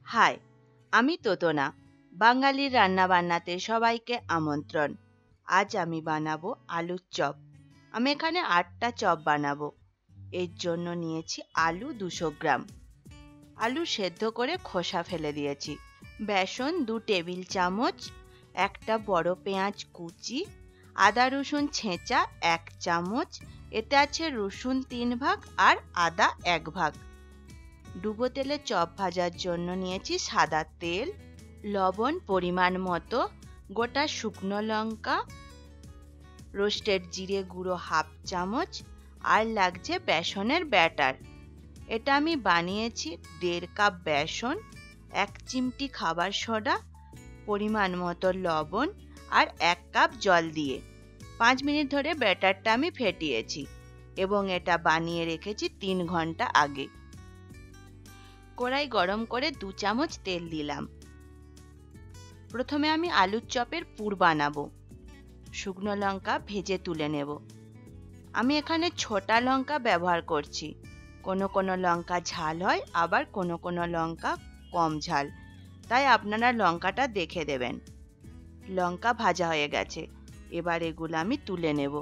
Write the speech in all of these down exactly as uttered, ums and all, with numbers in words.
High, আমি তোতনা। বাঙালির রান্নাবান্নাতে সবাইকে আমন্ত্রণ। আজ আমি বানাবো আলুর চপ। আমি এখানে আটটা চপ বানাবো। এর জন্য নিয়েছি আলু দুশো গ্রাম। আলু সেদ্ধ করে খোসা ফেলে দিয়েছি। বেসন দু টেবিল চামচ, একটা বড় পেঁয়াজ কুচি, আদা রসুন ছেঁচা এক চামচ, এতে আছে রসুন তিন ভাগ আর আদা এক ভাগ। ডুবো তেলে চপ ভাজার জন্য নিয়েছি সাদা তেল, লবণ পরিমাণ মতো, গোটা শুকনো লঙ্কা, রোস্টেড জিরে গুঁড়ো হাফ চামচ, আর লাগছে বেসনের ব্যাটার। এটা আমি বানিয়েছি দেড় কাপ বেসন, এক চিমটি খাবার সোডা, পরিমাণ মতো লবণ আর এক কাপ জল দিয়ে। পাঁচ মিনিট ধরে ব্যাটারটা আমি ফেটিয়েছি এবং এটা বানিয়ে রেখেছি তিন ঘন্টা আগে। কড়াই গরম করে দু চামচ তেল দিলাম। প্রথমে আমি আলুর চপের পুর বানাবো। শুকনো লঙ্কা ভেজে তুলে নেব। আমি এখানে ছোটা লঙ্কা ব্যবহার করছি। কোনো কোনো লঙ্কা ঝাল হয়, আবার কোনো কোনো লঙ্কা কম ঝাল, তাই আপনারা লঙ্কাটা দেখে দেবেন। লঙ্কা ভাজা হয়ে গেছে, এবার এগুলো আমি তুলে নেব।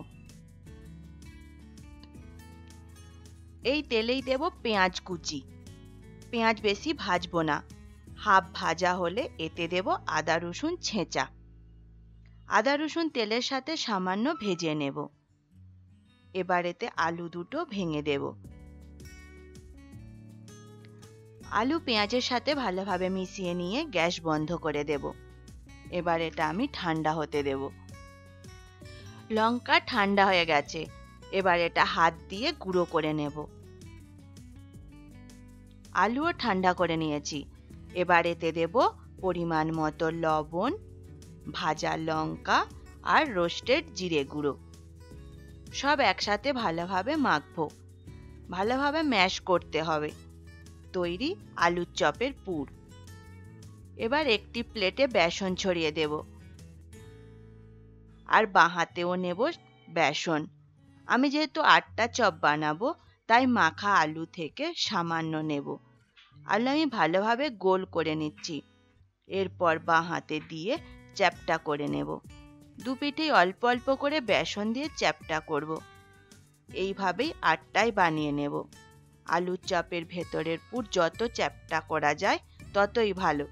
এই তেলেই দেব পেঁয়াজ কুচি। পেঁয়াজ বেশি ভাজবো না, হাফ ভাজা হলে এতে দেব আদা রসুন ছেঁচা। আদা রসুন তেলের সাথে সামান্য ভেজে নেব। এবার এতে আলু দুটো ভেঙে দেব। আলু পেঁয়াজের সাথে ভালোভাবে মিশিয়ে নিয়ে গ্যাস বন্ধ করে দেব। এবার এটা আমি ঠান্ডা হতে দেব। লঙ্কা ঠান্ডা হয়ে গেছে, এবার এটা হাত দিয়ে গুঁড়ো করে নেব। আলুও ঠান্ডা করে নিয়েছি, এবার এতে দেব পরিমাণ মতো লবণ, ভাজা লঙ্কা আর রোস্টেড জিরে গুঁড়ো। সব একসাথে ভালোভাবে মাখবো। ভালোভাবে ম্যাশ করতে হবে। তৈরি আলুর চপের পুর। এবার একটি প্লেটে বেসন ছড়িয়ে দেব আর বাঁ হাতেও নেব বেসন। আমি যেহেতু আটটা চপ বানাবো, তাই মাখা আলু থেকে সামান্য নেব। আলু আমি ভালোভাবে গোল করে নিচ্ছি। এরপর বাঁ হাতে দিয়ে চ্যাপ্টা করে নেব। দু পিঠেই অল্প অল্প করে বেসন দিয়ে চ্যাপ্টা করব। এইভাবেই আটটাই বানিয়ে নেব। আলুর চপের ভেতরের পুর যত চ্যাপ্টা করা যায় ততই ভালো।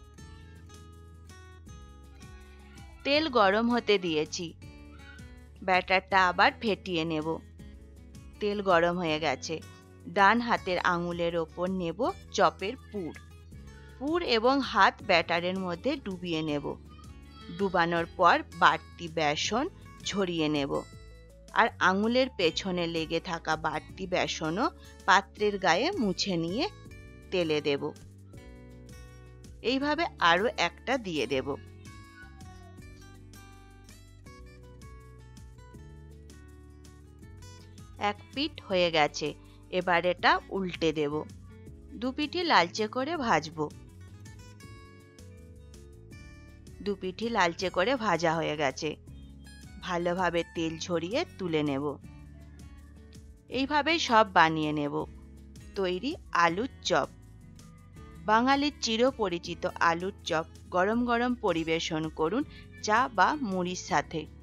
তেল গরম হতে দিয়েছি। ব্যাটারটা আবার ফেটিয়ে নেব। তেল গরম হয়ে গেছে। ডান হাতের আঙুলের ওপর নেব চপের পুর। পুর এবং হাত ব্যাটারের মধ্যে ডুবিয়ে নেব। ডুবানোর পর বাড়তি বেসন ঝরিয়ে নেব আর আঙুলের পেছনে লেগে থাকা বাড়তি বেসনও পাত্রের গায়ে মুছে নিয়ে তেলে দেব। এইভাবে আরো একটা দিয়ে দেব। এক পিঠ হয়ে গেছে, এবার এটা উল্টে দেব। দু পিঠই লালচে করে ভাজবো। দু পিঠই লালচে করে ভাজা হয়ে গেছে। ভালোভাবে তেল ঝরিয়ে তুলে নেব। এইভাবেই সব বানিয়ে নেব। তৈরি আলুর চপ। বাঙালির চিরপরিচিত আলুর চপ গরম গরম পরিবেশন করুন চা বা মুড়ির সাথে।